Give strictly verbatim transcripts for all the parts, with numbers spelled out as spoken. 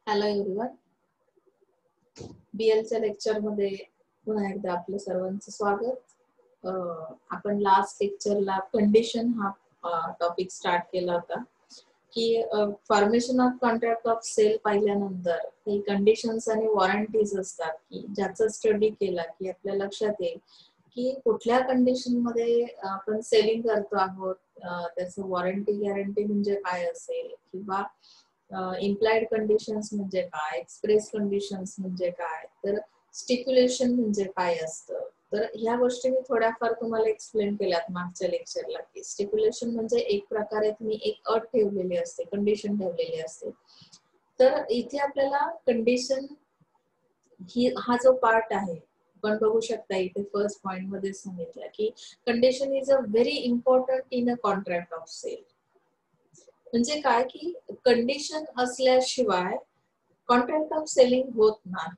Hello everyone, बीएलच्या lecture मध्ये पुन्हा एकदा आपलं सर्वांचं स्वागत। आपण लास्ट लेक्चरला कंडिशन हा टॉपिक स्टार्ट केला होता की formation of contract of sale पाहिल्यानंतर काही कंडिशन्स आणि वॉरंटीज असतात की ज्याचा स्टडी केला की आपल्या लक्षात येईल की कुठल्या कंडिशन मध्ये आपण सेलिंग करतो आहोत, त्याचं वॉरंटी गॅरंटी म्हणजे काय असेल किंवा इम्प्लाइड कंडिशन्स म्हणजे काय, एक्सप्रेस कंडिशन्स म्हणजे काय, तर स्टिप्युलेशन म्हणजे काय असतं। तर ह्या गोष्टी मी थोड्याफार तुम्हाला एक्सप्लेन केल्यात मागच्या लेक्चरला की स्टिप्युलेशन म्हणजे एक प्रकारे तुम्ही एक अट ठेवलेली असते, कंडिशन ठेवलेली असते। तर इथे आपल्याला कंडिशन ही हा जो पार्ट आहे आपण बघू शकता, इथे फर्स्ट पॉइंट मध्ये सांगितलं की condition is a very important in a contract of sale. म्हणजे काय की कंडिशन असल्याशिवाय कॉन्ट्रॅक्ट ऑफ सेलिंग होत नाही।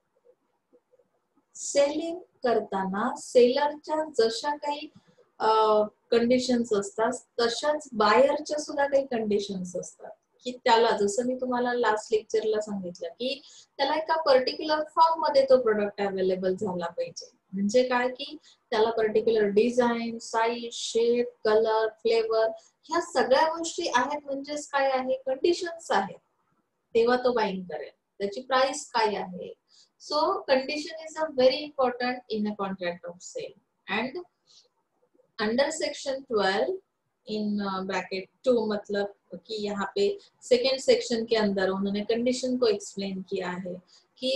सेलिंग करताना सेलरच्या जशा काही कंडिशन्स असतात तशाच बायरच्या सुद्धा काही कंडिशन्स असतात की त्याला, जसं मी तुम्हाला लास्ट लेक्चरला सांगितलं की त्याला एका पर्टिक्युलर फॉर्म मध्ये तो प्रोडक्ट अवेलेबल झाला पाहिजे। म्हणजे काय की त्याला particular design, size, shape, colour, flavour ह्या सगळ्या गोष्टी आहेत, म्हणजेच काय आहे, कंडिशन्स आहेत, तेव्हा तो बाईंग करेल। त्याची प्राइस काय आहे। So condition is a very important in a contract of sale. And under section twelve in bracket two, मतलब कि यहाँ पे सेकेंड सेक्शन के अंदर उन्होंने कंडीशन को एक्सप्लेन किया है कि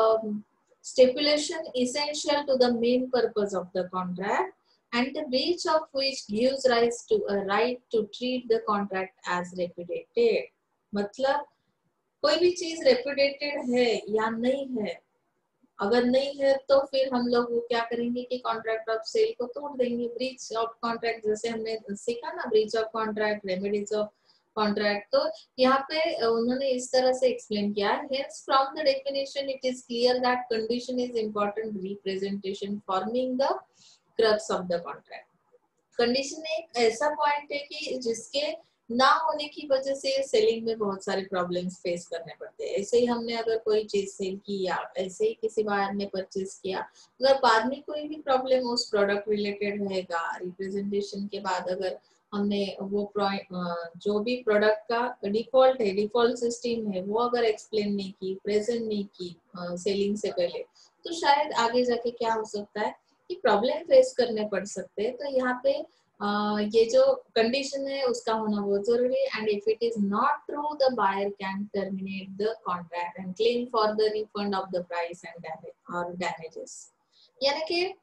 stipulation essential to the main purpose of the contract and the breach of which gives rise to a right to treat the contract as repudiated। मतलब कोई भी चीज रेपुडिएटेड है या नहीं है, अगर नहीं है तो फिर हम लोग वो क्या करेंगे कि कॉन्ट्रैक्ट ऑफ सेल को तोड़ देंगे। ब्रीच ऑफ कॉन्ट्रैक्ट जैसे हमने सीखा ना, breach of contract, remedies of contract, तो यहाँ पे उन्होंने इस तरह से एक्सप्लेन किया। Hence from the definition it is clear that condition is important representation forming the crux of the contract। Condition एक ऐसा पॉइंट है कि जिसके ना होने की वजह से सेलिंग में बहुत सारे प्रॉब्लम्स फेस करने पड़ते हैं। ऐसे ही हमने अगर कोई चीज सेल की या ऐसे ही किसी बायर ने परचेज किया, अगर बाद में कोई भी प्रॉब्लम उस प्रोडक्ट रिलेटेड रहेगा, रिप्रेजेंटेशन के बाद अगर हमने वो जो भी प्रोडक्ट का डिफॉल्ट है, डिफॉल्ट सिस्टम है, वो अगर एक्सप्लेन नहीं की, प्रेजेंट नहीं की सेलिंग से पहले, तो शायद आगे जाके क्या हो सकता है कि प्रॉब्लम फेस करने पड़ सकते हैं। तो यहाँ पे Uh, ये जो कंडीशन है उसका होना बहुत जरूरी है। And if it is not true the buyer can terminate the contract and claim for the refund of the price and damage और डैमेजेस। यानी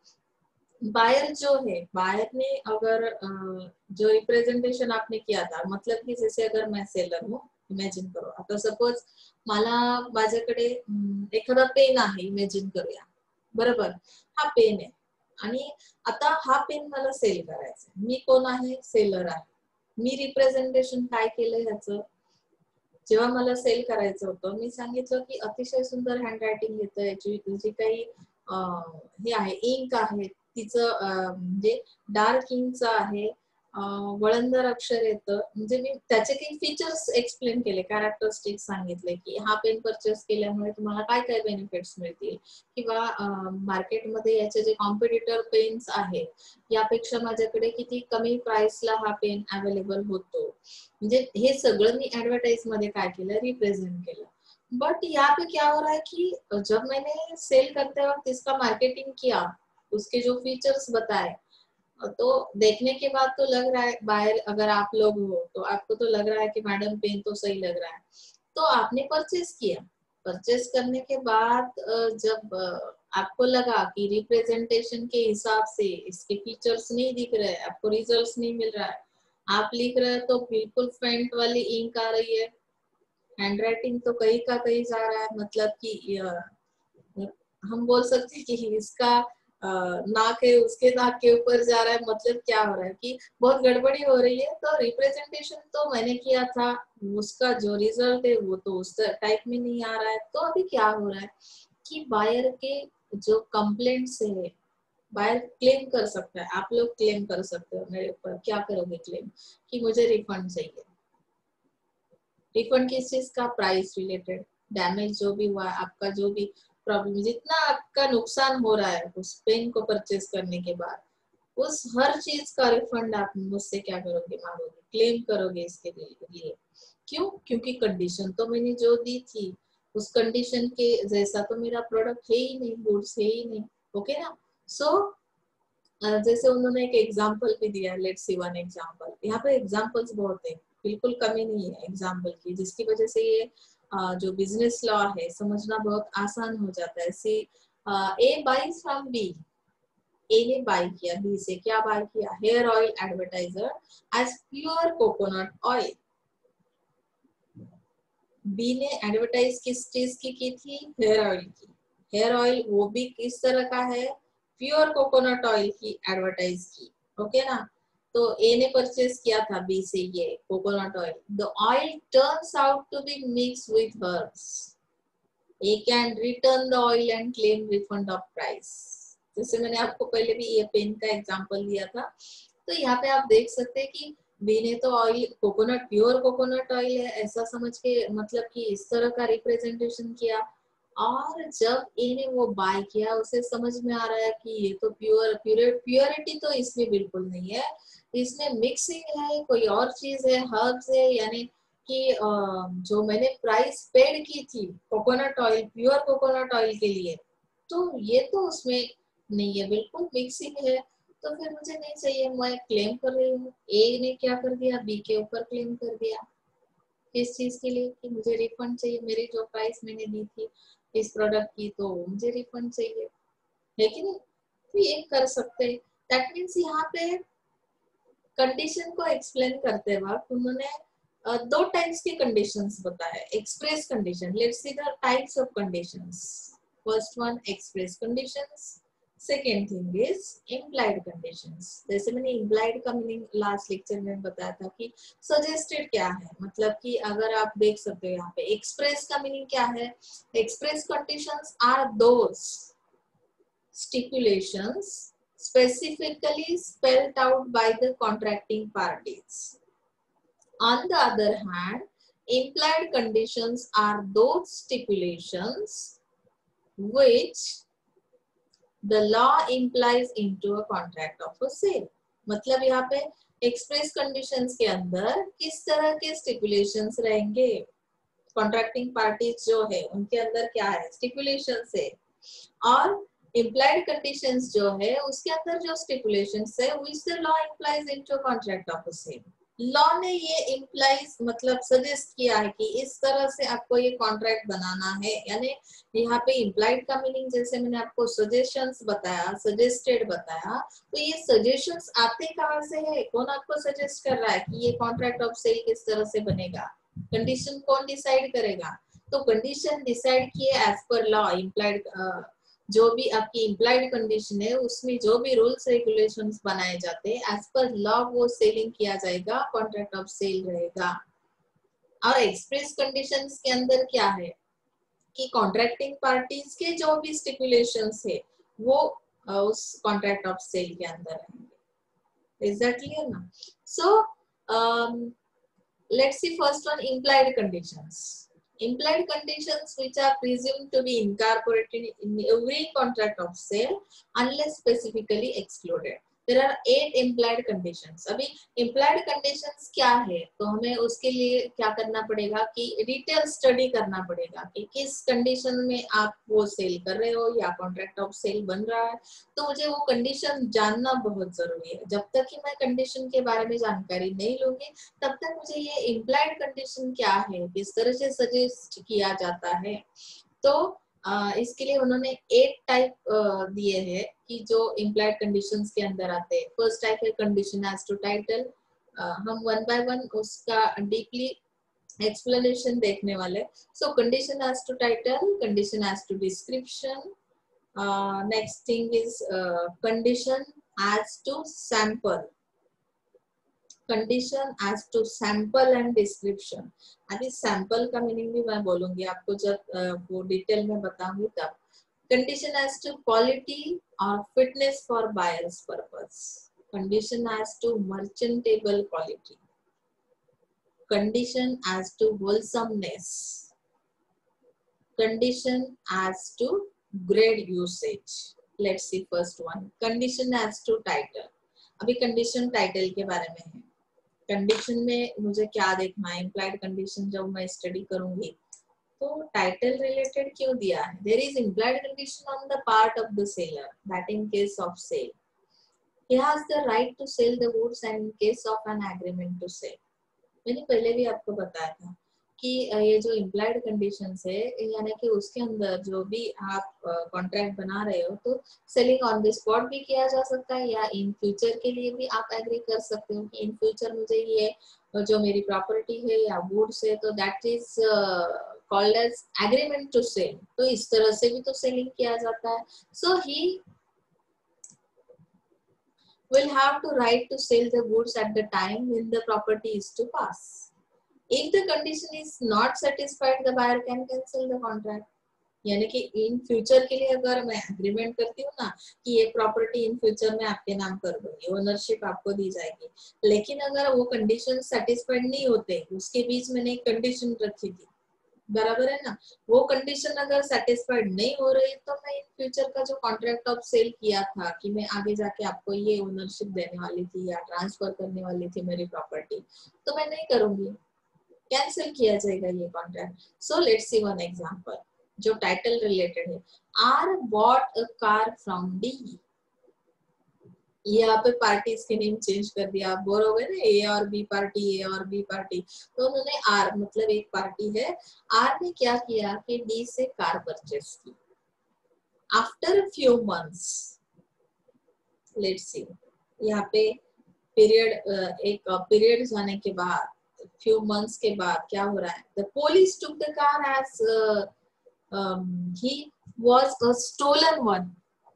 कि बायर जो है, बायर ने अगर uh, जो रिप्रेजेंटेशन आपने किया था, मतलब की जैसे अगर मैं सेलर हूँ, इमॅजिन करू आता, सपोज मला माझ्याकडे एखादा पेन आहे, इमॅजिन करूया, बरोबर, हा पेन आहे आणि आता हा पेन मला सेल करायचा। मी कोण आहे, सेलर आहे। मी रिप्रेझेंटेशन काय केलं ह्याचं, जेव्हा मला सेल करायचं होतं मी सांगितलं की अतिशय सुंदर हँडरायटिंग येतं, याची जी काही हे आहे, इंक आहे तिचं म्हणजे डार्क इंकचं आहे, वळणदार अक्षर येतं, म्हणजे मी त्याचे काही फीचर्स एक्सप्लेन केले, कॅरेक्टरिस्टिक्स सांगितले की हा पेन परचेस केल्यामुळे तुम्हाला काय काय बेनिफिट्स मिळतील, किंवा मार्केटमध्ये याचे जे कॉम्पिटिटर पेन्स आहेत यापेक्षा माझ्याकडे किती कमी प्राइसला हा पेन अवेलेबल होतो। म्हणजे हे सगळं मी ऍडव्हर्टाइज मध्ये काय केलं, रिप्रेझेंट केलं। बट यहाँ पे क्या हो रहा है कि जब मैंने सेल करते वक्त इसका मार्केटिंग किया, उसके जो फीचर्स बताए, तो देखने के बाद तो लग रहा है, बायर अगर आप लोग हो तो आपको तो लग रहा है कि मैडम पेन तो सही लग रहा है, तो आपने परचेज किया। परचेज करने के बाद जब आपको लगा कि रिप्रेजेंटेशन के हिसाब से इसके फीचर्स नहीं दिख रहे, आपको रिजल्ट्स नहीं मिल रहा है, आप लिख रहे हो तो बिल्कुल फेंट वाली इंक आ रही है, हैंडराइटिंग तो कहीं का कहीं जा रहा है, मतलब कि हम बोल सकते हैं कि इसका नाक है उसके नाक के ऊपर जा रहा है। मतलब क्या हो रहा है कि बहुत गड़बड़ी हो रही है। तो रिप्रेजेंटेशन तो मैंने किया था, उसका जो रिजल्ट है वो तो उस टाइप में नहीं आ रहा है। तो अभी क्या हो रहा है कि बायर के जो कंप्लेंट्स है, बायर क्लेम कर सकता है, आप लोग क्लेम कर सकते हो मेरे ऊपर। क्या करोगे क्लेम कि मुझे रिफंड चाहिए। रिफंड किस चीज का, प्राइस रिलेटेड। डैमेज जो भी हुआ, आपका जो भी प्रॉब्लम, जितना आपका नुकसान हो रहा है उस पेन को परचेज करने के बाद, उस हर चीज का रिफंड आप मुझसे क्या करोगे, मांगोगे, क्लेम करोगे इसके लिए। क्यों? क्योंकि कंडीशन तो मैंने जो दी थी उस कंडीशन के जैसा तो मेरा प्रोडक्ट है ही नहीं, गुड्स है ही नहीं। ओके ना? सो so, जैसे उन्होंने एक एग्जांपल भी दिया, लेट्स सी वन एग्जांपल। यहाँ पे एग्जांपल्स बहुत है, बिल्कुल कमी नहीं है एग्जांपल की, जिसकी वजह से ये जो बिजनेस लॉ है समझना बहुत आसान हो जाता है। See A buys from B, A ने बाय किया बी से, क्या बाय किया, hair oil advertiser as pure coconut oil. B ने एडवर्टाइज किस चीज की की थी, हेयर ऑयल की। हेयर ऑयल वो भी किस तरह का है, प्योर कोकोनट ऑयल की एडवर्टाइज की। ओके ना? तो ए ने परचेज किया था बी से ये coconut oil. The oil turns out to be mix with herbs, A can return the oil and claim refund of price. जैसे मैंने आपको पहले भी ये पेन का एग्जांपल दिया था। तो यहाँ पे आप देख सकते हैं कि बी ने तो oil coconut, pure coconut oil है ऐसा समझ के, मतलब कि इस तरह का रिप्रेजेंटेशन किया, और जब ए ने वो बाय किया उसे समझ में आ रहा है कि ये तो प्योर प्योरिटी तो इसमें बिल्कुल नहीं है, इसमें मिक्सिंग है, कोई और चीज है, हर्ब्स है, यानी कि जो मैंने प्राइस पेड की थी coconut oil, pure coconut oil के लिए, तो ये तो उसमें नहीं है, बिल्कुल मिक्सिंग है, तो फिर मुझे नहीं चाहिए, मैं क्लेम कर रही हूँ। ए ने क्या कर दिया, बी के ऊपर क्लेम कर दिया, किस चीज के लिए, कि मुझे रिफंड चाहिए, मेरी जो प्राइस मैंने दी थी इस प्रोडक्ट की तो मुझे रिफंड चाहिए, लेकिन तो ये कर सकते। दैट मीन्स यहाँ पे कंडीशन को एक्सप्लेन करते वक्त उन्होंने uh, दो टाइप्स के कंडीशंस बताए। Express condition, let's see the types of conditions. First one express conditions, second thing is implied conditions. जैसे मैंने इम्प्लाइड का मीनिंग लास्ट लेक्चर में बताया था कि सजेस्टेड क्या है, मतलब कि अगर आप देख सकते हो यहाँ पे एक्सप्रेस का मीनिंग क्या है, express conditions are those stipulations specifically spelled out by the contracting parties. On the other hand, implied conditions are those stipulations which the law implies into a contract of a sale. मतलब यहाँ पे express conditions के अंदर किस तरह के स्टिपुलेशंस रहेंगे, contracting parties जो है उनके अंदर क्या है, स्टिपुलेशंस है, और implied conditions जो है उसके अंदर जो stipulations है which the law implies into contract of a sale. Law ने ये implies मतलब सजेस्ट किया है कि इस तरह से आपको ये कॉन्ट्रैक्ट बनाना है, यानी यहाँ पे implied का मीनिंग जैसे मैंने आपको सजेशंस बताया, सजेस्टेड बताया, तो ये सजेशंस आते कहाँ से है, कौन आपको सजेस्ट कर रहा है कि ये कॉन्ट्रैक्ट ऑफ सेल किस तरह से बनेगा, कंडीशन कौन डिसाइड करेगा, तो कंडीशन डिसाइड किए एज पर लॉ। इम्प्लाइड जो भी आपकी इम्प्लाइड कंडीशन है उसमें जो भी रूल्स रेगुलेशंस बनाए जाते हैं एज पर लॉ वो सेलिंग किया जाएगा, कॉन्ट्रैक्ट ऑफ सेल रहेगा। और एक्सप्रेस कंडीशंस के अंदर क्या है कि कॉन्ट्रैक्टिंग पार्टीज के जो भी स्टिपुलेशंस है वो उस कॉन्ट्रैक्ट ऑफ सेल के अंदर रहेंगे। इज दैट क्लियर ना? So let's see first one implied conditions. Implied conditions which are presumed to be incorporated in every contract of sale unless specifically excluded. There are eight implied conditions. अभी implied conditions क्या है, तो हमें उसके लिए क्या करना पड़ेगा कि डिटेल स्टडी करना पड़ेगा कि किस कंडीशन में आप वो सेल कर रहे हो या कॉन्ट्रैक्ट ऑफ सेल बन रहा है, तो मुझे वो कंडीशन जानना बहुत जरूरी है। जब तक कि मैं कंडीशन के बारे में जानकारी नहीं लूंगी तब तक मुझे ये इम्प्लाइड कंडीशन क्या है, किस तरह से सजेस्ट किया जाता है। तो आ, इसके लिए उन्होंने एट टाइप दिए हैं कि जो इम्प्लाइड कंडीशंस के अंदर आते हैं। फर्स्ट टाइप है कंडीशन एज टू टाइटल। हम वन बाय वन उसका डीपली एक्सप्लेनेशन देखने वाले। So condition as to title, condition as to description, next thing is condition as to sample, condition as to sample and description. अभी sample का meaning भी मैं बोलूंगी आपको जब वो डिटेल में बताऊंगी तब। कंडीशन एज टू क्वालिटी और fitness for buyer's purpose, condition as to merchantable quality, condition as to wholesomeness, condition as to grade usage. Let's see first one, condition as to title. अभी condition title के बारे में है. Condition में मुझे क्या देखना है, इम्प्लाइड कंडीशन जब मैं स्टडी करूंगी तो टाइटल रिलेटेड क्यों दिया है. There is implied condition on the part of the seller that in case of sale he has the right to sell the goods and in case of an agreement to sell. मैंने पहले भी आपको बताया था कि ये जो implied conditions है यानी कि उसके अंदर जो भी आप कॉन्ट्रैक्ट बना रहे हो तो सेलिंग ऑन द स्पॉट भी किया जा सकता है या इन फ्यूचर के लिए भी आप एग्री कर सकते हो कि इन फ्यूचर मुझे ये जो मेरी प्रॉपर्टी है या गुड्स है तो that is called as agreement to sell. तो इस तरह से भी तो सेलिंग किया जाता है. सो ही will have to right to sell the goods at the time when the property is to pass. If the condition is not satisfied, the buyer can cancel the contract. यानी कि इन फ्यूचर के लिए अगर मैं agreement करती हूँ ना कि ये प्रॉपर्टी इन फ्यूचर में आपके नाम कर दूंगी, ओनरशिप आपको दी जाएगी, लेकिन अगर वो कंडीशन सेटिस्फाइड नहीं होते, उसके बीच मैंने एक कंडीशन रखी थी, बराबर है ना, वो कंडीशन अगर सेटिस्फाइड नहीं हो रही तो मैं इन फ्यूचर का जो कॉन्ट्रैक्ट ऑफ सेल किया था कि मैं आगे जाके आपको ये ओनरशिप देने वाली थी या ट्रांसफर करने वाली थी मेरी प्रॉपर्टी, तो मैं नहीं करूंगी, कैंसिल किया जाएगा ये contract. So let's see one example जो टाइटल रिलेटेड है. R bought a car from D. यहाँ पे पार्टीज के नेम चेंज कर दिया, आप बोर हो गए ना, ए और बी पार्टी, ए और बी पार्टी, तो उन्होंने आर मतलब एक पार्टी है, आर ने क्या किया कि डी से कार परचेस की. After few months, let's see यहाँ पे पीरियड, एक पीरियड जाने के बाद, फ्यू मंथ्स के बाद क्या हो रहा है, the police took the car as he was a stolen one.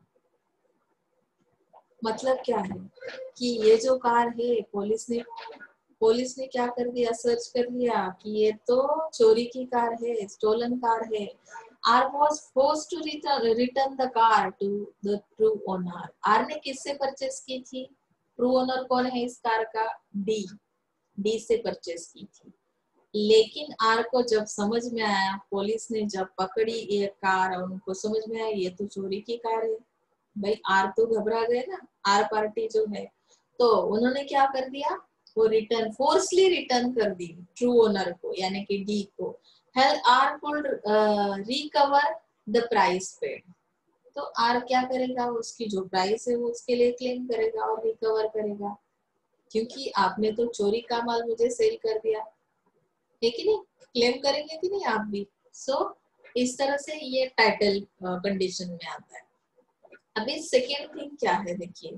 मतलब क्या है कि ये जो कार है पुलिस ने पुलिस ने क्या कर दिया, सर्च कर दिया कि ये तो चोरी की कार है, स्टोलन कार है. R was forced to return return the car to the true owner. R ने किससे परचेस की थी, ट्रू ओनर कौन है इस कार का, डी, डी से परचेस की थी. लेकिन आर को जब समझ में आया, पुलिस ने जब पकड़ी ये कार और उनको समझ में आया ये तो चोरी की कार है, भाई आर तो घबरा गए ना, आर पार्टी जो है, तो उन्होंने क्या कर दिया, वो रिटर्न फोर्सली रिटर्न कर दी ट्रू ओनर को यानी कि डी को. Held R could recover the price paid. तो आर क्या करेगा, उसकी जो प्राइस है वो उसके लिए क्लेम करेगा और रिकवर करेगा, क्योंकि आपने तो चोरी का माल मुझे सेल कर दिया है कि नहीं, क्लेम करेंगे कि नहीं आप भी. सो so, इस तरह से ये टाइटल कंडीशन में आता है. अभी सेकेंड थिंग क्या है देखिए,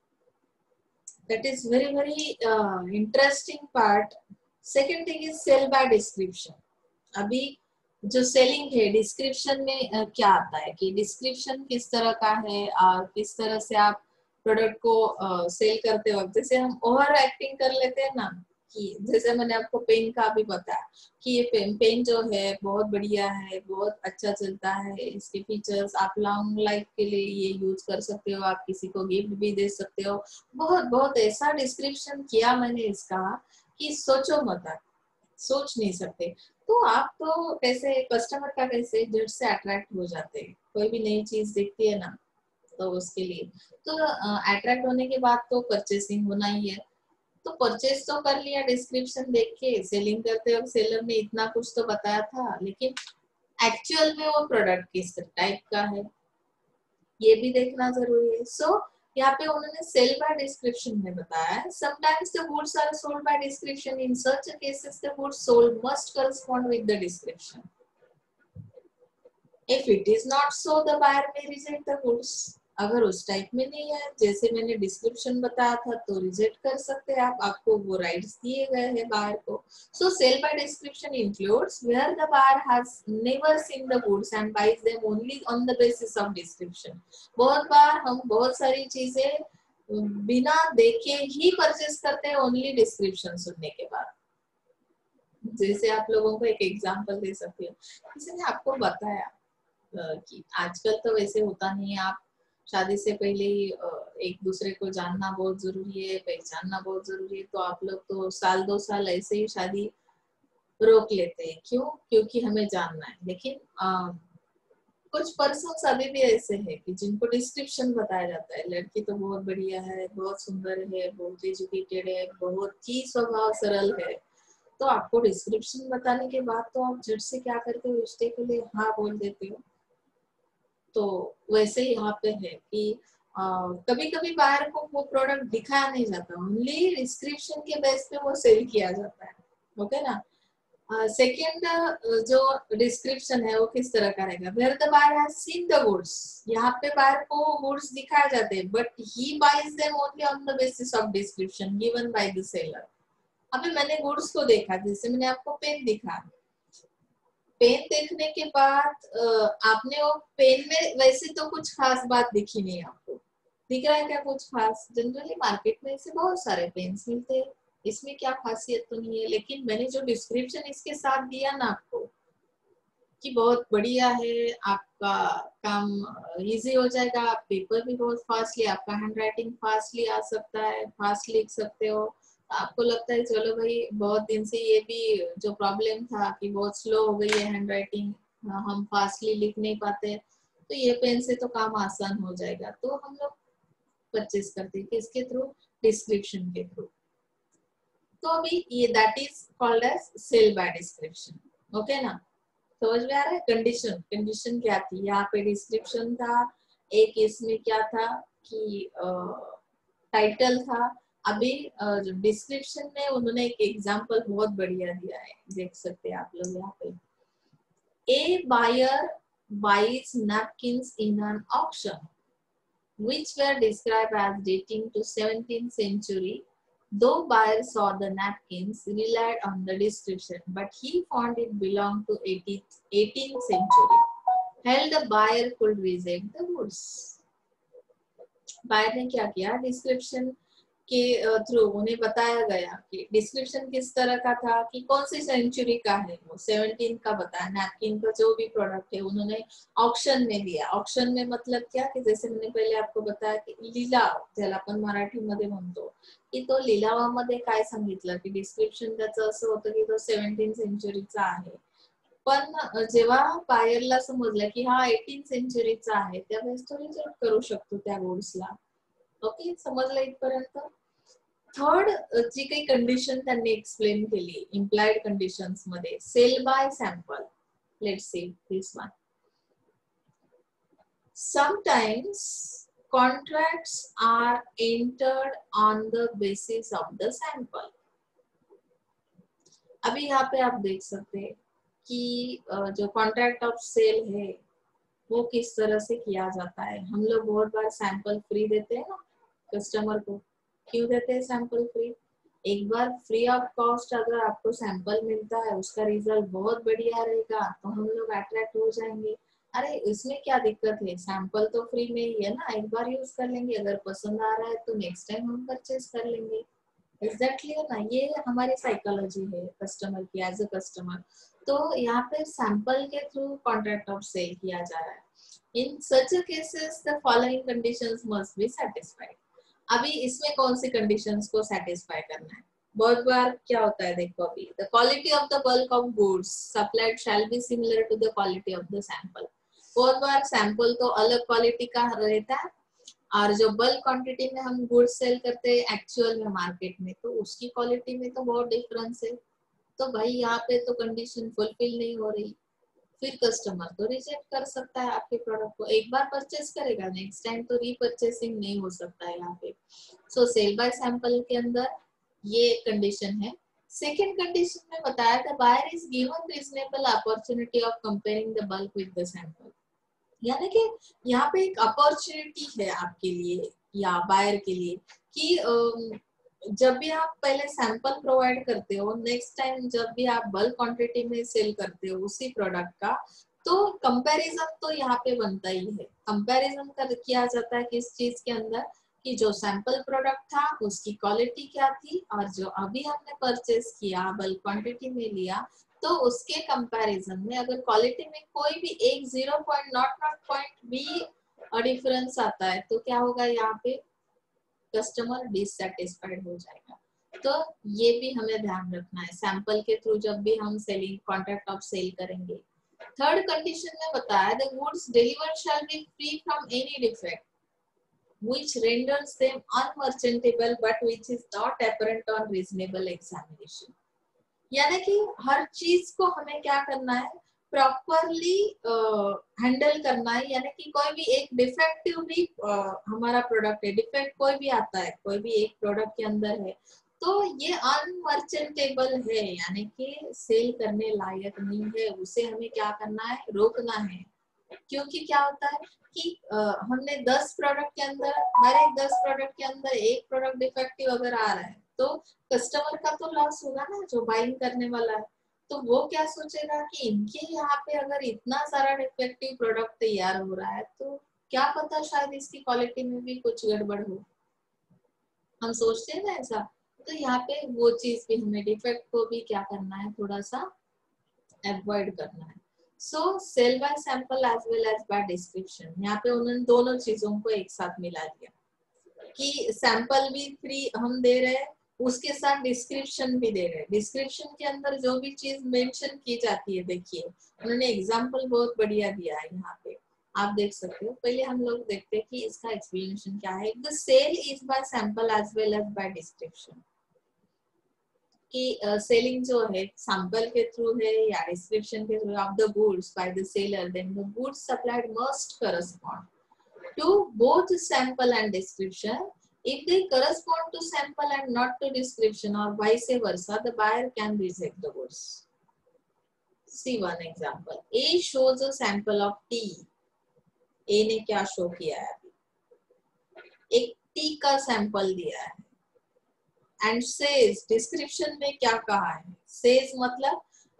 that is very very interesting part. Second thing is sale by description. अभी जो सेलिंग है डिस्क्रिप्शन में uh, क्या आता है कि डिस्क्रिप्शन किस तरह का है और किस तरह से आप प्रोडक्ट को सेल uh, करते वक्त, जैसे हम ओवर एक्टिंग कर लेते हैं ना, कि जैसे मैंने आपको पेन का भी बताया कि ये पेन पेन जो है बहुत बढ़िया है, बहुत अच्छा चलता है, इसके फीचर्स आप लॉन्ग लाइफ के लिए ये यूज कर सकते हो, आप किसी को गिफ्ट भी दे सकते हो. बहुत बहुत ऐसा डिस्क्रिप्शन किया मैंने इसका कि सोचो मत, आप सोच नहीं सकते. तो आप तो कैसे कस्टमर का कैसे झट से अट्रैक्ट हो जाते हैं, कोई भी नई चीज देखती है ना तो उसके लिए तो अट्रैक्ट होने के बाद तो परचेसिंग होना ही है. तो परचेस तो कर लिया डिस्क्रिप्शन देख के, सेलिंग करते वक्त सेलर ने इतना कुछ तो बताया था, लेकिन एक्चुअल में वो प्रोडक्ट किस टाइप का है ये भी देखना जरूरी है. सो so, यहाँ पे उन्होंने सेल बाय डिस्क्रिप्शन में बताया है. Sometimes the goods are sold by description. In such cases the goods sold must correspond with the description. If it is not so the buyer may reject the goods. अगर उस type में नहीं है जैसे मैंने डिस्क्रिप्शन बताया था तो रिजेक्ट कर सकते हैं आप, आपको वो राइट्स दिए गए हैं बायर को. So sale by description includes where the buyer has never seen the goods and buys them only on the basis of description. बहुत बार हम बहुत सारी चीजें बिना देखे ही परचेस करते हैं ओनली डिस्क्रिप्शन सुनने के बाद. जैसे आप लोगों को एक एग्जांपल दे सकती हूँ, किसी ने आपको बताया कि आजकल तो वैसे होता नहीं है, आप शादी से पहले ही एक दूसरे को जानना बहुत जरूरी है, पहचानना बहुत जरूरी है, तो आप लोग तो साल दो साल ऐसे ही शादी रोक लेते हैं। क्यों? क्योंकि हमें जानना है। लेकिन आ, कुछ पर्सन्स अभी भी ऐसे हैं कि जिनको डिस्क्रिप्शन बताया जाता है, लड़की तो बहुत बढ़िया है, बहुत सुंदर है, बहुत एजुकेटेड है, बहुत ही स्वभाव सरल है, तो आपको डिस्क्रिप्शन बताने के बाद तो आप झट से क्या करते हो, रिश्ते के लिए हाँ बोल देते हो। तो वैसे ही यहाँ पे है कि कभी कभी बाहर को वो प्रोडक्ट दिखाया नहीं जाता, ओनली डिस्क्रिप्शन के बेस पे वो सेल किया जाता है। ओके ना? सेकेंड uh, जो डिस्क्रिप्शन है वो किस तरह का रहेगा, where the buyer has seen the goods, यहाँ पे बायर को गुड्स दिखाए जाते हैं but he buys them only on the basis of description given by the seller. अभी मैंने गुड्स को देखा, जैसे मैंने आपको पेन दिखा, पेन देखने के बाद आपने वो पेन में वैसे तो कुछ खास बात दिखी नहीं, आपको दिख रहा है क्या कुछ खास? जनरली मार्केट में ऐसे बहुत सारे पेन्स मिलते हैं, इसमें क्या खासियत तो नहीं है, लेकिन मैंने जो डिस्क्रिप्शन इसके साथ दिया ना आपको कि बहुत बढ़िया है, आपका काम इजी हो जाएगा, आप पेपर भी बहुत फास्टली, आपका हैंड राइटिंग फास्टली आ सकता है, फास्ट लिख सकते हो, आपको लगता है चलो भाई बहुत दिन से ये भी जो प्रॉब्लम था कि बहुत स्लो हो गई है हैंड राइटिंग, हम फास्टली लिख नहीं पाते, तो ये पेन से तो काम आसान हो जाएगा, तो हम लोग परचेज करते हैं किसके थ्रू? डिस्क्रिप्शन के थ्रू। तो अभी ये that is called as sale by description. Okay ना? समझ में आ रहा है? कंडीशन कंडीशन क्या थी यहाँ पे? डिस्क्रिप्शन था, एक इसमें क्या था कि टाइटल था। अभी जो डिस्क्रिप्शन में उन्होंने एक एग्जांपल बहुत बढ़िया दिया है, देख सकते हैं आप लोग यहाँ पे। A buyer buys napkins in an auction which were described as dating to seventeenth century. Though buyer saw the napkins, relied on the description, but he found it belonged to eighteenth century. Held the buyer could reject the goods. Buyer ने क्या किया, description के through उन्हें बताया गया कि description किस तरह का था, कि कौन सी सेंचुरी का है, वो सेवनटीन का बताया, नैपकिन का जो भी प्रोडक्ट है उन्होंने ऑक्शन में दिया। ऑक्शन में मतलब क्या कि जैसे मैंने पहले आपको बताया कि लिलाव, ज्याला आपण मराठीमध्ये म्हणतो की तो लिलावामध्ये काय सांगितलं की डिस्क्रिप्शन त्याचं असं होतं की तो सेवन्टीन सेंचुरीचा आहे, पण जेव्हा बायरला समजलं की हा एटीन सेंचुरीचा आहे त्यावेळेस तो रिजेक्ट करू शकतो त्या गुड्सला। ओके, समजलं इथपर्यंत? थर्ड जी काही कंडिशन त्यांनी एक्सप्लेन केली इम्प्लाइड कंडिशन्स मध्ये, sale by sample. Let's see this one. Sometimes contracts are entered on the basis of the sample. अभी यहाँ पे आप देख सकते हैं कि जो कॉन्ट्रैक्ट ऑफ सेल है वो किस तरह से किया जाता है। हम लोग बहुत बार सैंपल फ्री देते हैं ना कस्टमर को। क्यों देते हैं सैंपल फ्री? एक बार फ्री ऑफ कॉस्ट अगर आपको सैंपल मिलता है, उसका रिजल्ट बहुत बढ़िया रहेगा तो हम लोग अट्रैक्ट हो जाएंगे। अरे इसमें क्या दिक्कत है, सैंपल तो फ्री में ही है ना, एक बार यूज कर लेंगे, अगर पसंद आ रहा है तो नेक्स्ट टाइम हम परचेज कर लेंगे। एग्जैक्टली ना, ये हमारी साइकोलॉजी है कस्टमर की, एज अ कस्टमर। तो यहाँ पे सैंपल के थ्रू कॉन्ट्रैक्ट ऑफ सेल किया जा रहा है। In such cases the following conditions must be satisfied. अभी इसमें कौन सी कंडीशंस को सैटिस्फाई करना है? बहुत बार क्या होता है, देखो अभी the quality of the bulk of goods supplied shall be similar to the quality of the sample. बहुत बार सैंपल तो अलग क्वालिटी का रहता है और जो बल्क क्वांटिटी में हम गुड्स सेल करते हैं एक्चुअल में मार्केट में, तो उसकी क्वालिटी में तो बहुत डिफरेंस है। तो भाई यहाँ पे तो कंडीशन फुलफिल नहीं हो रही, फिर कस्टमर तो रिजेक्ट कर सकता है आपके प्रोडक्ट को। एक बार परचेस करेगा, नेक्स्ट टाइम तो रीपरचेसिंग नहीं हो सकता है यहाँ पे। सो सेल बाय सैंपल के अंदर ये कंडीशन है। सेकेंड कंडीशन में बताया था buyer is given reasonable opportunity of comparing the bulk with the sample. यानी कि यहाँ पे एक अपॉर्चुनिटी है आपके लिए या बायर के लिए कि जब भी आप पहले सैंपल प्रोवाइड करते हो, नेक्स्ट टाइम जब भी आप बल्क क्वांटिटी में सेल करते हो उसी प्रोडक्ट का, तो कंपैरिजन तो यहाँ पे बनता ही है। कंपैरिजन कर किया जाता है किस चीज के अंदर, कि जो सैंपल प्रोडक्ट था उसकी क्वालिटी क्या थी और जो अभी हमने परचेस किया बल्क क्वांटिटी में लिया, तो उसके कंपैरिजन में अगर क्वालिटी में कोई भी एक zero point nought nought point भी डिफरेंस आता है तो क्या होगा, यहाँ पे कस्टमर डिससैटिस्फाइड हो जाएगा। तो ये भी हमें ध्यान रखना है सैंपल के थ्रू जब भी हम सेलिंग कॉन्ट्रैक्ट ऑफ सेल करेंगे। थर्ड कंडीशन में बताया the goods delivered shall be free from any defect which renders them unmerchantable but which is not apparent on reasonable examination। यानी कि हर चीज को हमें क्या करना है, प्रॉपरली हैंडल करना है। यानी कि कोई भी एक डिफेक्टिव भी uh, हमारा प्रोडक्ट है, डिफेक्ट कोई भी आता है, कोई भी एक प्रोडक्ट के अंदर है, तो ये अनमर्चेंटेबल है, यानी कि सेल करने लायक नहीं है, उसे हमें क्या करना है, रोकना है। क्योंकि क्या होता है कि आ, हमने दस प्रोडक्ट के अंदर, हर एक दस प्रोडक्ट के अंदर एक प्रोडक्ट डिफेक्टिव अगर आ रहा है तो कस्टमर का तो लॉस होगा ना, जो बाइंग करने वाला है। तो वो क्या सोचेगा कि इनके यहाँ पे अगर इतना सारा डिफेक्टिव प्रोडक्ट तैयार हो रहा है तो क्या पता शायद इसकी क्वालिटी में भी कुछ गड़बड़ हो, हम सोचते हैं ना ऐसा। तो यहाँ पे वो चीज भी हमें, डिफेक्ट को भी क्या करना है, थोड़ा सा अवॉइड करना है। So sale by sample as well as by description, यहाँ पे उन्होंने दोनों चीजों को एक साथ मिला दिया कि सैंपल भी फ्री हम दे रहे हैं, उसके साथ डिस्क्रिप्शन भी दे रहे हैं। डिस्क्रिप्शन के अंदर जो भी चीज मेंशन की जाती है, देखिए उन्होंने एग्जांपल बहुत बढ़िया दिया है यहाँ पे, आप देख सकते हो। पहले हम लोग देखते हैं कि इसका एक्सप्लेनेशन क्या है। The sale is by sample as well as by description, कि सेलिंग uh, जो है सैंपल के थ्रू है या डिस्क्रिप्शन के through of the goods by the seller, then the goods supplied must correspond to both sample and description. If they correspond to sample and not to description or vice versa, the buyer can reject the goods. See one example. A shows a sample of tea. A ने क्या show किया है, अभी एक T का sample दिया है, and says, description में क्या कहा है, सेज मतलब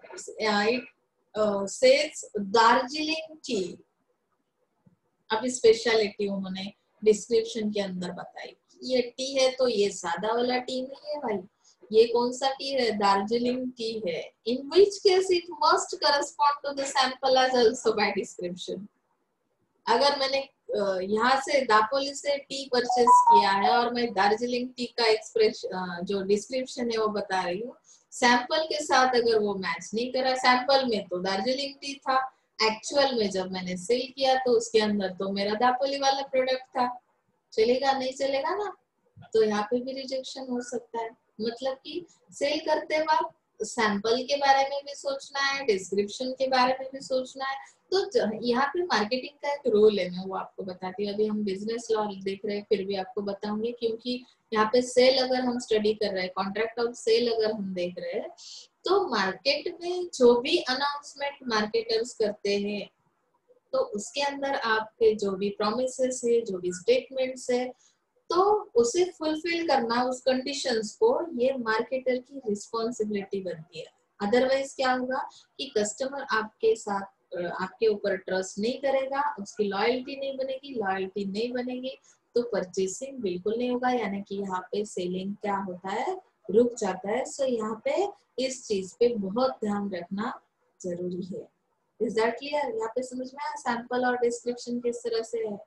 इट सेज दार्जिलिंग टी। अब स्पेशलिटी उन्होंने डिस्क्रिप्शन के अंदर बताई, ये टी है तो ये सादा वाला टी नहीं है भाई, ये कौन सा टी है, दार्जिलिंग टी है। In which case it must correspond to the sample as also by description. अगर मैंने यहाँ से दापोली से टी परचेस किया है और मैं दार्जिलिंग टी का एक्सप्रेस जो डिस्क्रिप्शन है वो बता रही हूँ, सैंपल के साथ अगर वो मैच नहीं करा, सैंपल में तो दार्जिलिंग टी था, एक्चुअल में जब मैंने सेल किया तो उसके अंदर तो मेरा दापोली वाला प्रोडक्ट था, चलेगा नहीं चलेगा ना। तो यहाँ पे भी रिजेक्शन हो सकता है। मतलब कि सेल करते वक्त सैंपल के बारे में भी सोचना है, डिस्क्रिप्शन के बारे में भी सोचना है। तो यहाँ पे मार्केटिंग का एक रोल है, मैं वो आपको बताती हूँ। अभी हम बिजनेस लॉ देख रहे हैं, फिर भी आपको बताऊंगी, क्योंकि यहाँ पे सेल अगर हम स्टडी कर रहे हैं, कॉन्ट्रैक्ट ऑफ सेल अगर हम देख रहे हैं, तो मार्केट में जो भी अनाउंसमेंट मार्केटर्स करते हैं, तो उसके अंदर आपके जो भी प्रोमिसेस है, जो भी स्टेटमेंट्स है, तो उसे फुलफिल करना, उस कंडीशंस को, ये मार्केटर की रिस्पॉन्सिबिलिटी बनती है। अदरवाइज क्या होगा कि कस्टमर आपके साथ, आपके ऊपर ट्रस्ट नहीं करेगा, उसकी लॉयल्टी नहीं बनेगी, लॉयल्टी नहीं बनेगी तो परचेसिंग बिल्कुल नहीं होगा, यानी कि यहाँ पे सेलिंग क्या होता है, रुक जाता है। सो यहाँ पे इस चीज पे बहुत ध्यान रखना जरूरी है। Is that clear? यहाँ पे समझ में आया सैंपल और डिस्क्रिप्शन किस तरह से है।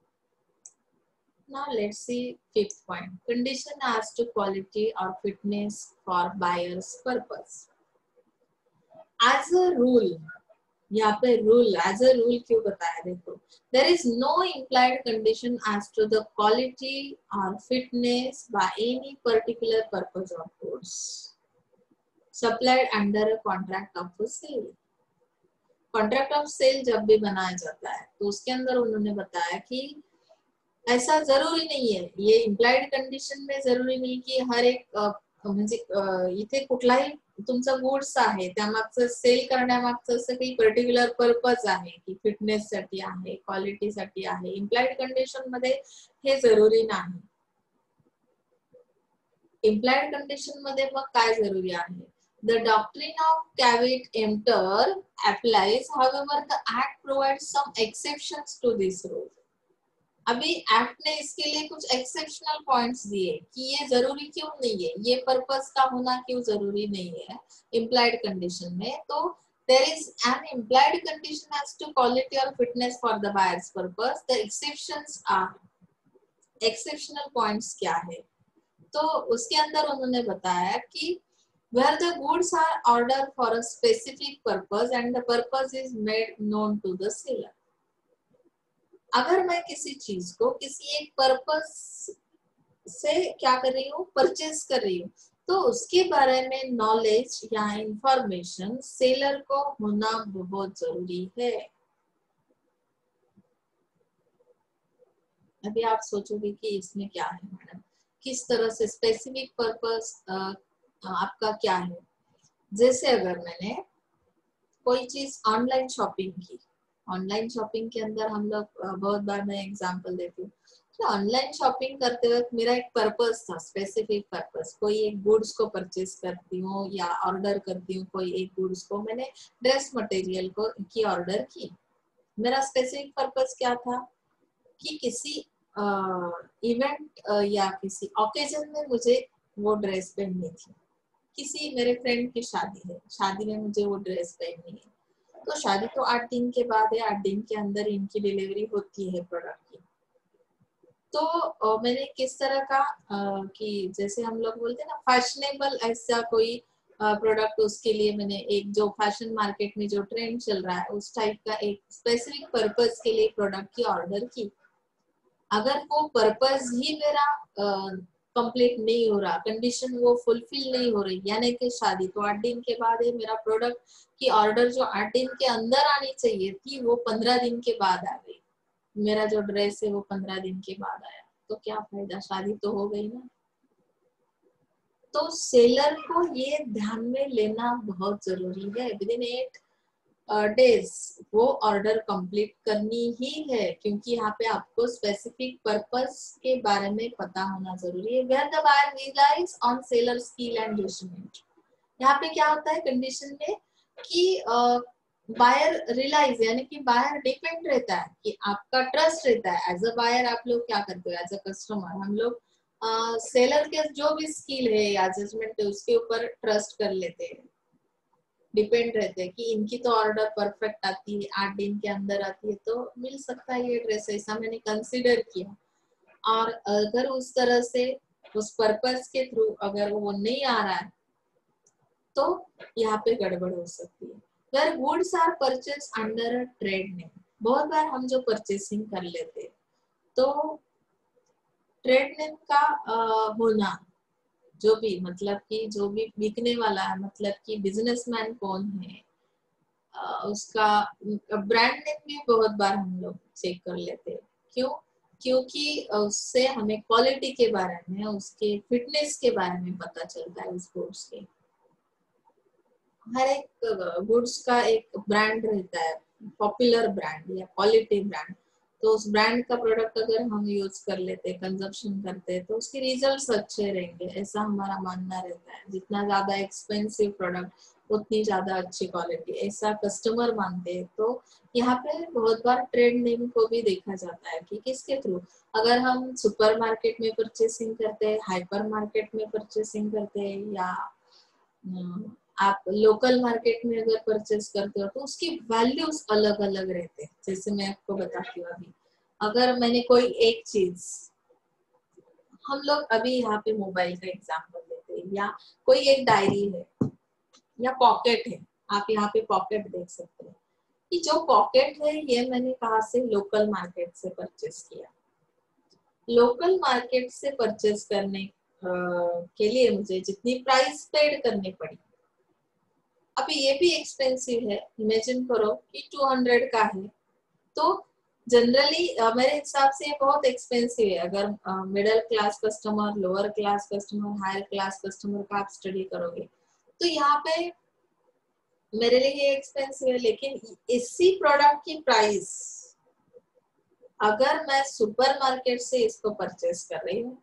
Now let's see fifth point. Condition as to quality or fitness for buyer's purpose. As a rule, यहाँ पे rule, as a rule क्यों बताया, देखो, there is no implied condition as to the quality or fitness by any particular purpose of goods supplied under a contract of sale. Contract of sale जब भी बनाया जाता है तो उसके अंदर उन्होंने बताया कि ऐसा जरुरी नाही आहे, ये इम्प्लाइड कंडिशन में जरुरी नाही की हर एक म्हणजे इथे कुठलाही तुमचा गुड्स आहे त्यामागचं सेल करण्यामागचं असं काही पर्टिक्युलर पर्पज आहे की फिटनेस साठी आहे, क्वालिटी साठी आहे। इम्प्लाइड कंडिशन मध्ये हे जरुरी नाही। इम्प्लाइड कंडिशन मध्ये मग काय जरुरी आहे? The doctrine of caveat emptor applies, however the act provides some exceptions to this rule. अभी एक्ट ने इसके लिए कुछ एक्सेप्शनल पॉइंट्स दिए कि ये जरूरी क्यों नहीं है, ये पर्पस का होना क्यों जरूरी नहीं है इम्प्लाइड कंडीशन में। तो there is an implied condition as to quality or fitness for the buyer's purpose. The exceptions are, exceptional points क्या है? तो उसके अंदर उन्होंने बताया कि where the goods are ordered for a specific purpose and the purpose is made known to the seller. अगर मैं किसी चीज को किसी एक पर्पस से क्या कर रही हूँ, परचेज कर रही हूँ, तो उसके बारे में नॉलेज या इंफॉर्मेशन सेलर को होना बहुत जरूरी है। अभी आप सोचोगे कि इसमें क्या है मैडम, किस तरह से स्पेसिफिक पर्पस आपका क्या है। जैसे अगर मैंने कोई चीज ऑनलाइन शॉपिंग की, ऑनलाइन शॉपिंग के अंदर हम लोग बहुत बार मैं एग्जांपल देती हूँ कि ऑनलाइन शॉपिंग करते वक्त मेरा एक पर्पस था, स्पेसिफिक पर्पस, कोई एक गुड्स को परचेज करती हूँ या ऑर्डर करती हूँ कोई एक गुड्स को, मैंने ड्रेस मटेरियल को की ऑर्डर की, मेरा स्पेसिफिक पर्पस क्या था कि किसी इवेंट या किसी ओकेजन में मुझे वो ड्रेस पहननी थी, किसी मेरे फ्रेंड की शादी है, शादी में मुझे वो ड्रेस पहननी है, तो शादी तो आठ दिन के बाद है, आठ दिन के अंदर इनकी डिलीवरी होती है प्रोडक्ट की। तो आ, मैंने किस तरह का आ, कि जैसे हम लोग बोलते हैं ना फैशनेबल ऐसा कोई प्रोडक्ट, उसके लिए मैंने एक जो फैशन मार्केट में जो ट्रेंड चल रहा है उस टाइप का एक स्पेसिफिक पर्पस के लिए प्रोडक्ट की ऑर्डर की। अगर वो पर्पस ही मेरा कंप्लीट नहीं हो रहा, कंडीशन वो फुलफिल नहीं हो रही, यानी कि शादी तो आठ दिन के बाद है, मेरा प्रोडक्ट की ऑर्डर जो आठ दिन के अंदर आनी चाहिए थी वो पंद्रह दिन के बाद आ गई, मेरा जो ड्रेस है वो पंद्रह दिन के बाद आया, तो क्या फायदा, शादी तो हो गई ना। तो सेलर को ये ध्यान में लेना बहुत जरूरी है, विद इन एट डेज वो ऑर्डर कंप्लीट करनी ही है, क्योंकि यहाँ पे आपको स्पेसिफिक पर्पस के बारे में पता होना जरूरी है। Where the buyer relies on seller skill and judgement, यहाँ पे क्या होता है कंडीशन में कि बायर रिलाइज यानी कि बायर डिपेंड रहता है, कि आपका ट्रस्ट रहता है। एज अ बायर आप लोग क्या करते हो, एज अ कस्टमर हम लोग सेलर के जो भी स्किल है या जजमेंट है उसके ऊपर ट्रस्ट कर लेते हैं, डिपेंड रहते हैं कि इनकी तो ऑर्डर परफेक्ट आती है, आठ दिन के अंदर आती है तो मिल सकता है ये ड्रेस, ऐसा मैंने कंसिडर किया। और अगर उस तरह से उस पर्पस के थ्रू अगर वो नहीं आ रहा है तो यहाँ पे गड़बड़ हो सकती है। Where goods are purchase under a trade name, बहुत बार हम जो परचेसिंग कर लेते तो ट्रेड नेम का आ, होना, जो भी मतलब कि जो भी बिकने वाला है, मतलब कि बिजनेसमैन कौन है, उसका ब्रांड नेम भी बहुत बार हम लोग चेक कर लेते हैं। क्यों? क्योंकि उससे हमें क्वालिटी के बारे में, उसके फिटनेस के बारे में पता चलता है उस गुड्स के। हर एक गुड्स का एक ब्रांड रहता है, पॉपुलर ब्रांड या क्वालिटी ब्रांड, तो उस ब्रांड का प्रोडक्ट अगर हम यूज कर लेते, कंजप्शन करते तो उसके रिजल्ट्स अच्छे रहेंगे, ऐसा हमारा मानना रहता है। जितना ज्यादा एक्सपेंसिव प्रोडक्ट उतनी ज्यादा अच्छी क्वालिटी, ऐसा कस्टमर मानते हैं। तो यहाँ पे बहुत बार ट्रेड नेम को भी देखा जाता है कि किसके थ्रू, अगर हम सुपर मार्केट में परचेसिंग करते हैं, हाइपर मार्केट में परचेसिंग करते हैं, या आप लोकल मार्केट में अगर परचेस करते हो तो उसकी वैल्यूज अलग अलग रहते हैं। जैसे मैं आपको बताती हूँ, अभी अगर मैंने कोई एक चीज, हम लोग अभी यहाँ पे मोबाइल का एग्जांपल लेते हैं, या कोई एक डायरी है या पॉकेट है, आप यहाँ पे पॉकेट देख सकते हैं कि जो पॉकेट है ये मैंने कहाँ से, लोकल मार्केट से परचेस किया। लोकल मार्केट से परचेस करने के लिए मुझे जितनी प्राइस पेड करनी पड़ी, अभी ये भी एक्सपेंसिव है, इमेजिन करो कि टू हंड्रेड का है, तो जनरली मेरे हिसाब से ये बहुत एक्सपेंसिव है। अगर middle class customer, lower class customer, higher class customer का आप स्टडी करोगे तो यहाँ पे मेरे लिए ये एक्सपेंसिव है। लेकिन इसी प्रोडक्ट की प्राइस अगर मैं सुपर मार्केट से इसको परचेस कर रही हूँ,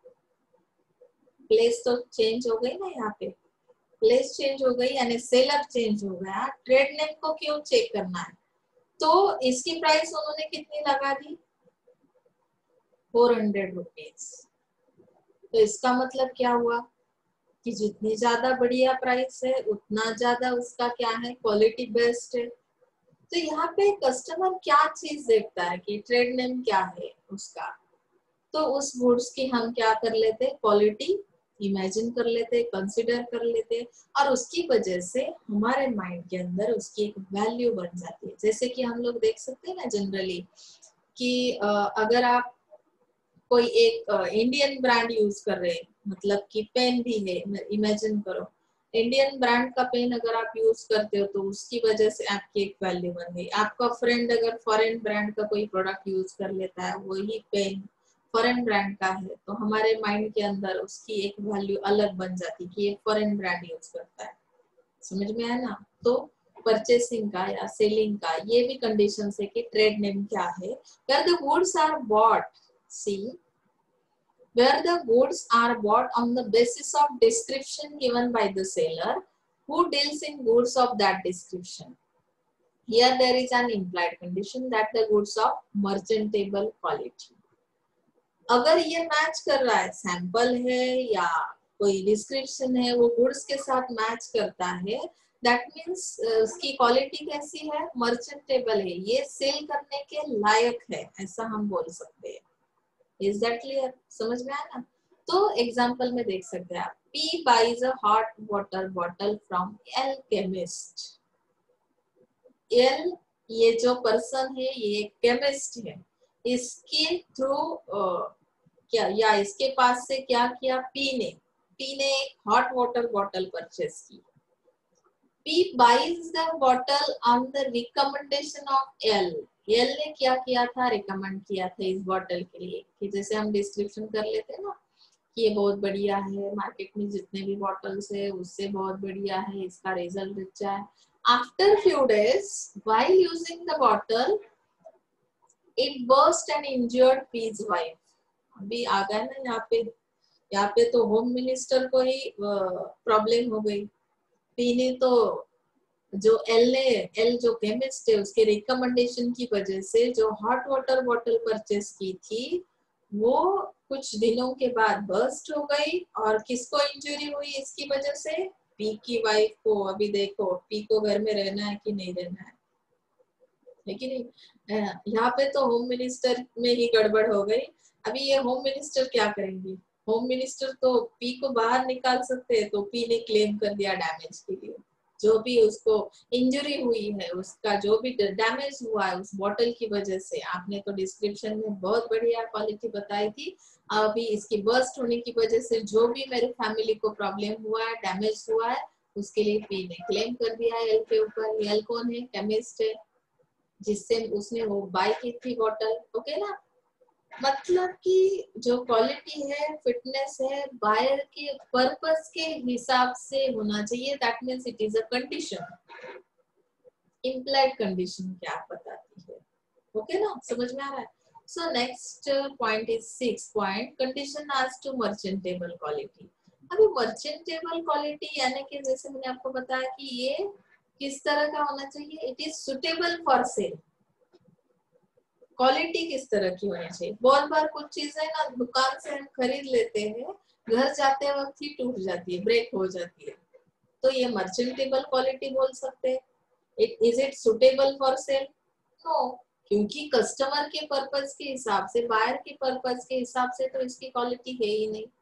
प्लेस तो चेंज हो गई ना, यहाँ पे प्लेस चेंज हो गई यानी सेलर चेंज हो गया, ट्रेड नेम को क्यों चेक करना है, तो इसकी प्राइस उन्होंने कितनी लगा दी, फोर हंड्रेड रुपीज। तो इसका मतलब क्या हुआ कि जितनी ज्यादा बढ़िया प्राइस है उतना ज्यादा उसका क्या है, क्वालिटी बेस्ट है। तो यहाँ पे कस्टमर क्या चीज देखता है कि ट्रेड नेम क्या है उसका, तो उस गुड्स की हम क्या कर लेते, क्वालिटी इमेजिन कर लेते, कंसिडर कर लेते, और उसकी वजह से हमारे माइंड के अंदर उसकी एक वैल्यू बन जाती है। जैसे कि हम लोग देख सकते हैं ना जनरली कि अगर आप कोई एक इंडियन ब्रांड यूज कर रहे हैं, मतलब कि पेन भी है, इमेजिन करो इंडियन ब्रांड का पेन अगर आप यूज करते हो तो उसकी वजह से आपकी एक वैल्यू बन गई। आपका फ्रेंड अगर फॉरेन ब्रांड का कोई प्रोडक्ट यूज कर लेता है, वही पेन फॉरेन ब्रांड का है, तो हमारे माइंड के अंदर उसकी एक वैल्यू अलग बन जाती कि ये फॉरेन ब्रांड यूज करता है। समझ में आया ना? तो परचेसिंग का या सेलिंग का ये भी कंडीशन है कि ट्रेड नेम क्या है। Where the goods are bought, see where the goods are bought on the basis of description given by the seller who deals in goods of that description. Here there is an implied condition that the goods of merchantable quality. अगर ये match कर रहा है, sample है या कोई description है, वो गुड्स के साथ मैच करता है, दैट मीन्स उसकी क्वालिटी कैसी है, मर्चेंटेबल है, ये सेल करने के लायक है, ऐसा हम बोल सकते हैं। Is that clear? समझ में आया ना? तो एग्जाम्पल में देख सकते हैं आप, P buys a hot water bottle from L chemist. L ये जो पर्सन है ये केमिस्ट है, इसके थ्रू क्या या इसके पास से क्या किया, P ने P ने एक हॉट वाटर बॉटल परचेस की। P buys the bottle on the recommendation of L. L ने क्या किया था, रिकमेंड किया था इस बॉटल के लिए, कि जैसे हम डिस्क्रिप्शन कर लेते हैं ना कि ये बहुत बढ़िया है, मार्केट में जितने भी बॉटल्स है उससे बहुत बढ़िया है, इसका रिजल्ट अच्छा है। After few days while using the bottle it burst and injured P's wife. अभी आ गया ना यहाँ पे, यहाँ पे तो होम मिनिस्टर को ही प्रॉब्लम हो गई। पी ने तो जो एल ने एल जो केमिस्ट है उसके रिकमेंडेशन की वजह से जो हॉट वाटर बॉटल परचेस की थी वो कुछ दिनों के बाद बर्स्ट हो गई, और किसको इंजरी हुई इसकी वजह से, पी की वाइफ को। अभी देखो पी को घर में रहना है कि नहीं रहना है, लेकिन यहाँ पे तो होम मिनिस्टर में ही गड़बड़ हो गई। अभी ये होम मिनिस्टर क्या करेंगे, होम मिनिस्टर तो पी को बाहर निकाल सकते हैं, तो पी ने क्लेम कर दिया डैमेज के लिए, जो भी उसको इंजरी हुई है, उसका जो भी डैमेज हुआ है उस बॉटल की वजह से। आपने तो डिस्क्रिप्शन में बहुत बढ़िया क्वालिटी बताई थी, अभी इसकी बर्स्ट होने की वजह से जो भी मेरे फैमिली को प्रॉब्लम हुआ है, डैमेज हुआ है, उसके लिए पी ने क्लेम कर दिया एल के ऊपर। एल कौन है, केमिस्ट है, जिससे उसने वो बाय की थी बॉटल। ओके ना? मतलब कि जो क्वालिटी है, फिटनेस है, बायर के पर्पस के हिसाब से होना चाहिए, that means it is a condition. Implied condition क्या बताती है, ओके ना? समझ में आ रहा है? So next point is six point, condition as to merchantable quality. अभी मर्चेंटेबल क्वालिटी यानी कि जैसे मैंने आपको बताया कि ये किस तरह का होना चाहिए, it is suitable for sale. Quality किस तरह की होनी चाहिए। बहुत बार कुछ चीजें ना दुकान से हम खरीद लेते हैं, घर जाते वक्त ही टूट जाती है, ब्रेक हो जाती है, तो ये मर्चेंटेबल क्वालिटी बोल सकते हैं। It is it suitable for sale? No, क्योंकि कस्टमर के पर्पस के हिसाब से, बायर के पर्पस के हिसाब से तो इसकी क्वालिटी है ही नहीं।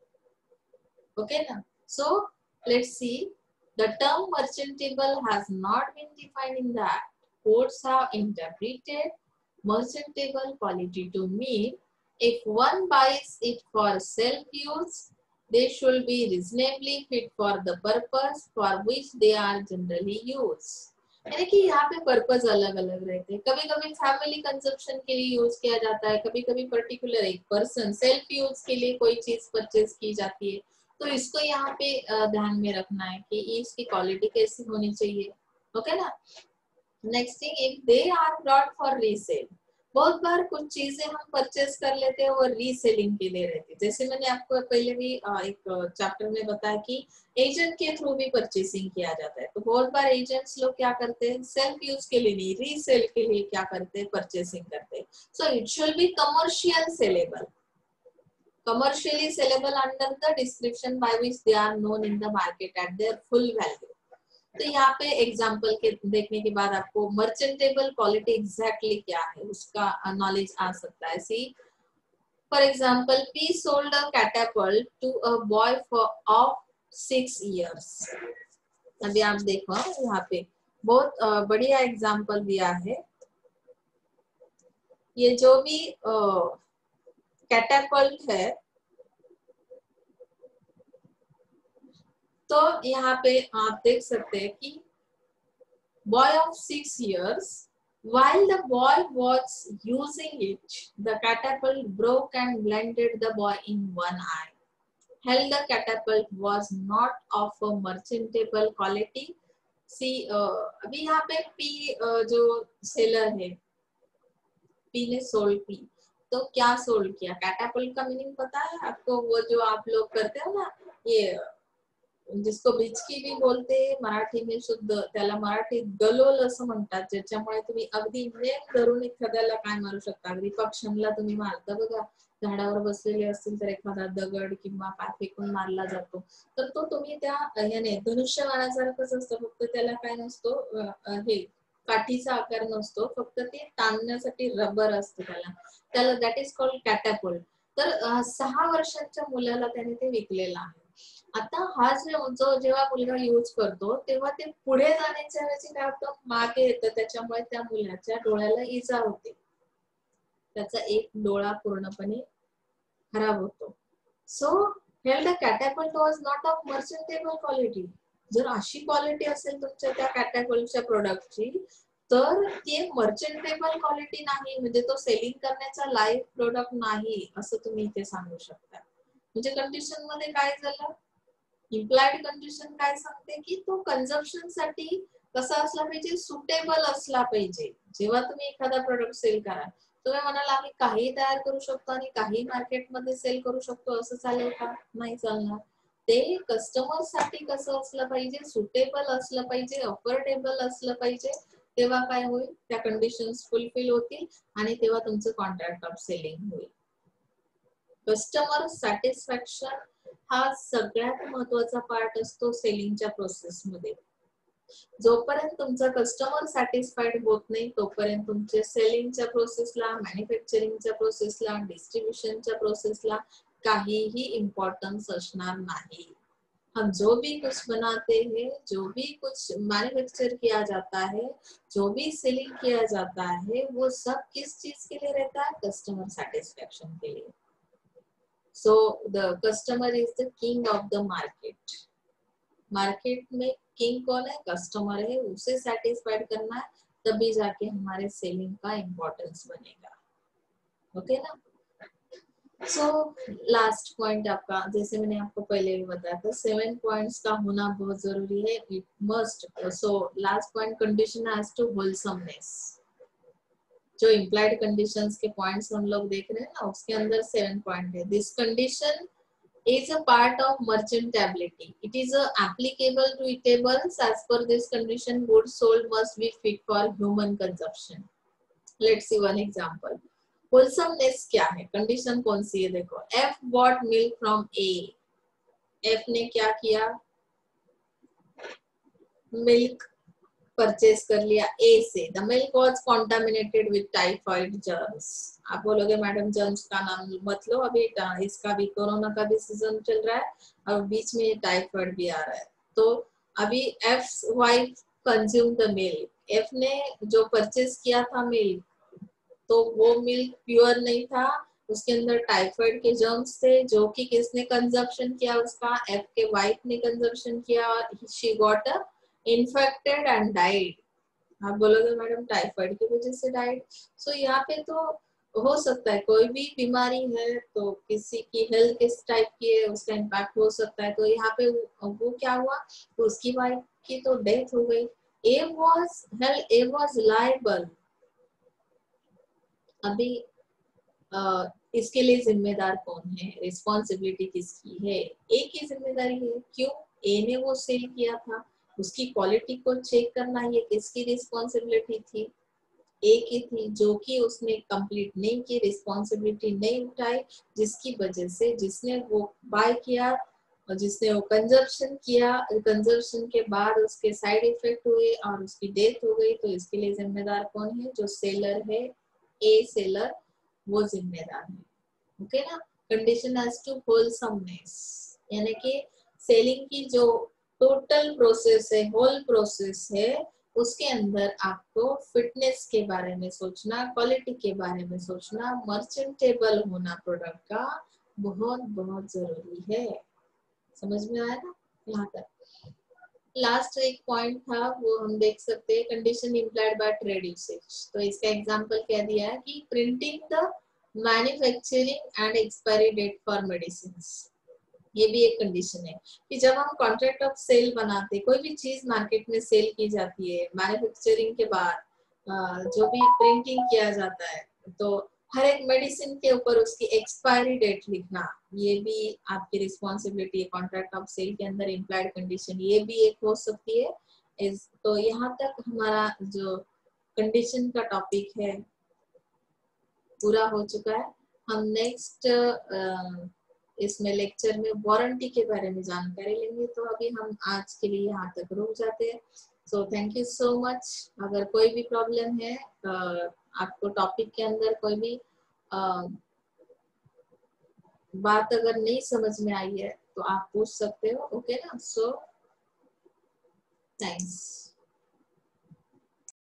ओके ना? So let's see, the term merchantable has not been defined in the act. Courts have interpreted merchantable quality to mean if one buys it for self use, they should be reasonably fit for the purpose for which they are generally used. यानी कि यहाँ पे purpose अलग अलग रहते हैं। कभी कभी फैमिली कंजप्शन के लिए यूज किया जाता है, कभी कभी पर्टिकुलर एक पर्सन सेल्फ यूज के लिए कोई चीज परचेज की जाती है, तो इसको यहाँ पे ध्यान में रखना है कि इसकी क्वालिटी कैसी होनी चाहिए। ओके ना? Next thing, if they are brought for resale. बहुत बार कुछ चीजें हम परचेस कर लेते हैं वो रीसेलिंग के लिए रहती है। जैसे मैंने आपको पहले भी एक चैप्टर में बताया कि एजेंट के थ्रू भी परचेसिंग किया जाता है, तो बहुत बार एजेंट्स लोग क्या करते हैं, सेल्फ यूज के लिए नहीं, रीसेल के लिए क्या करते हैं, परचेसिंग करते हैं। So it should be commercial saleable, commercially sellable under the description by which they are known in the market at their full value. तो यहाँ पे एग्जाम्पल के देखने के बाद आपको मर्चेंटेबल क्वालिटी एग्जैक्टली क्या है उसका नॉलेज आ सकता है। सी For example, P sold a catapult to a boy for of six years. अभी आप देखो यहाँ पे बहुत बढ़िया एग्जाम्पल दिया है। ये जो भी कैटापल्ट है, तो यहाँ पे आप देख सकते हैं कि boy of six years, while the boy was using it, the catapult broke and blinded the boy in one eye. Held the catapult was not of a merchantable quality. See, uh, अभी यहाँ पे P uh, जो seller है, P ने sold P, तो क्या sold किया? Catapult का मीनिंग पता है आपको? वो जो आप लोग करते हो ना, ये जिसको बिचकी भी बोलते, मराठी शुद्ध त्याला मराठीत गलोल असं म्हणतात, ज्याच्यामुळे तुम्ही अगदी नेम धरून एखाद्याला काय मारू शकता. अगदी पक्ष्यांना तुम्ही मारता बघा, झाडावर बसलेले असतील तर एखादा दगड किंवा काय फेकून मारला जातो, तर तो तुम्ही त्या याने धनुष्यबाणासारखंच असतं, फक्त त्याला काय नसतो, हे काठीचा आकार नसतो, फक्त ते ताणण्यासाठी रबर असतं त्याला त्याला दॅट इज कॉल्ड कॅटापल्ट. तर सहा वर्षांच्या मुलाला त्याने ते विकलेलं आहे. आता हा जो जेव्हा मुलगा यूज करतो तेव्हा ते पुढे जाण्याच्या वेळी काय होतं, मागे येतं, त्याच्यामुळे त्या मुलाच्या डोळ्याला इजा होते, त्याचा एक डोळा पूर्णपणे खराब होतो. So held a catapult was not of merchantable quality. जर अशी क्वालिटी असेल तुमच्या त्या कॅटापल्टच्या प्रोडक्टची, तर ते मर्चंटेबल क्वालिटी नाही, म्हणजे तो सेलिंग करण्याचा लाईफ प्रोडक्ट नाही असं तुम्ही इथे सांगू शकता. म्हणजे कंडिशन मध्ये काय झालं, इम्प्लाइड कंडिशन काय सांगते की तो कन्झम्पशन साठी कसा असला पाहिजे, सुटेबल असला पाहिजे. जेव्हा तुम्ही एखादा प्रोडक्ट सेल करा, तुम्ही म्हणाल आम्ही काही तयार करू शकतो आणि काही मार्केटमध्ये सेल करू शकतो, असं चालेल का? नाही चालणार. ते कस्टमर साठी कसं असलं पाहिजे, सुटेबल असलं पाहिजे, अफोर्डेबल असलं पाहिजे, तेव्हा काय होईल, त्या कंडिशन्स फुलफिल होतील आणि तेव्हा तुमचं कॉन्ट्रॅक्ट ऑफ सेलिंग होईल. कस्टमर सॅटिस्फॅक्शन हा सगळ्यात महत्वाचा पार्ट असतो सेलिंगच्या प्रोसेस मध्ये. जोपर्यंत तुमचा कस्टमर सॅटिस्फाईड होत नाही, तोपर्यंत तुमच्या सेलिंगच्या प्रोसेसला, मॅन्युफॅक्चरिंगच्या प्रोसेसला, डिस्ट्रीब्युशनच्या प्रोसेसला काहीही इम्पॉर्टन्स असणार नाही. हम जो भी कुछ बनाते हैं, जो भी कुछ मैन्युफैक्चर किया जाता है, जो भी सेलिंग किया जाता है, वो सब किस चीज के लिए रहता है? कस्टमर सैटिस्फैक्शन के लिए. So the customer is the king of the market. Market में किंग कौन है? कस्टमर है, उसे सेटिस्फाइड करना है, तभी जाके हमारे सेलिंग का इम्पोर्टेंस बनेगा. ओके ना? सो लास्ट पॉइंट आपका, जैसे मैंने आपको पहले भी बताया था, सेवन पॉइंट्स का होना बहुत जरूरी है. It must. So last point, condition has to wholesomeness. जो इम्प्लाइड कंडीशंस के पॉइंट्स हम लोग देख रहे हैं ना, उसके अंदर सेवन पॉइंट है. This condition is a part of merchantability. It is a applicable to eatables. As per this condition, goods sold must be fit for human consumption. Let's see one example. Wholesomeness क्या है? Condition कौन सी है? देखो, F bought milk from A. F ने क्या किया? Milk purchase कर लिया A से. The milk was contaminated with typhoid germs. आप बोलोगे मैडम जर्म्स का नाम मत लो, अभी इसका भी कोरोना का भी सीजन चल रहा है और बीच में टाइफाइड भी आ रहा है. तो अभी F's wife consumed the milk. F ने जो परचेज किया था मिल्क, तो वो मिल्क प्योर नहीं था, उसके अंदर टाइफाइड के जर्म्स थे, जो कि किसने कंजप्शन किया? उसका F के वाइफ ने कंजप्शन किया और she got a infected and died. आप बोलोगे मैडम टाइफाइड की वजह से डाइड. सो यहाँ पे तो हो सकता है कोई भी बीमारी है, तो किसी की हेल्थ किस टाइप की है उसका इम्पैक्ट हो सकता है. तो यहाँ पे वो क्या हुआ, तो उसकी वाइफ की तो डेथ हो गई. A was held A was liable. अभी आ, इसके लिए जिम्मेदार कौन है? रिस्पॉन्सिबिलिटी किसकी है? ए की जिम्मेदारी है. क्यों? ए ने वो सेल किया था, उसकी क्वालिटी को चेक करना ये किसकी रिस्पॉन्सिबिलिटी थी? ए की थी, जो कि उसने कंप्लीट नहीं की, रिस्पॉन्सिबिलिटी नहीं उठाई, जिसकी वजह से जिसने वो बाय किया और जिसने वो कंजप्शन किया, कंजप्शन के बाद उसके साइड इफेक्ट हुए और उसकी डेथ हो गई. तो इसके लिए जिम्मेदार कौन है? जो सेलर है, ए सेलर, वो जिम्मेदार है. ओके ना। कंडीशन एज टू होलसमनेस, यानी कि सेलिंग की जो टोटल प्रोसेस है, होल प्रोसेस है, उसके अंदर आपको फिटनेस के बारे में सोचना, क्वालिटी के बारे में सोचना, मर्चेंटेबल होना प्रोडक्ट का बहुत बहुत जरूरी है। समझ में आया ना यहाँ तक। लास्ट एक पॉइंट था वो हम देख सकते हैं, condition implied by trade usage. तो इसका एग्जांपल क्या दिया है कि printing the manufacturing and expiry date for medicines, ये भी एक कंडीशन है कि जब हम कॉन्ट्रैक्ट ऑफ सेल बनाते हैं, कोई भी चीज मार्केट में सेल की जाती है, मैन्युफैक्चरिंग के बाद जो भी प्रिंटिंग किया जाता है, तो हर एक मेडिसिन के ऊपर उसकी एक्सपायरी डेट लिखना, ये भी आपकी रिस्पॉन्सिबिलिटी है। कॉन्ट्रैक्ट ऑफ सेल के अंदर इम्प्लाइड कंडीशन ये भी एक हो सकती है। इस तो यहाँ तक हमारा जो कंडीशन का टॉपिक है पूरा हो चुका है। हम नेक्स्ट इसमें लेक्चर में वारंटी के बारे में जानकारी लेंगे। तो अभी हम आज के लिए यहाँ तक रुक जाते हैं। So thank you so much. अगर कोई भी प्रॉब्लम है, आपको टॉपिक के अंदर कोई भी आ, बात अगर नहीं समझ में आई है तो आप पूछ सकते हो। ओके ना। So thanks.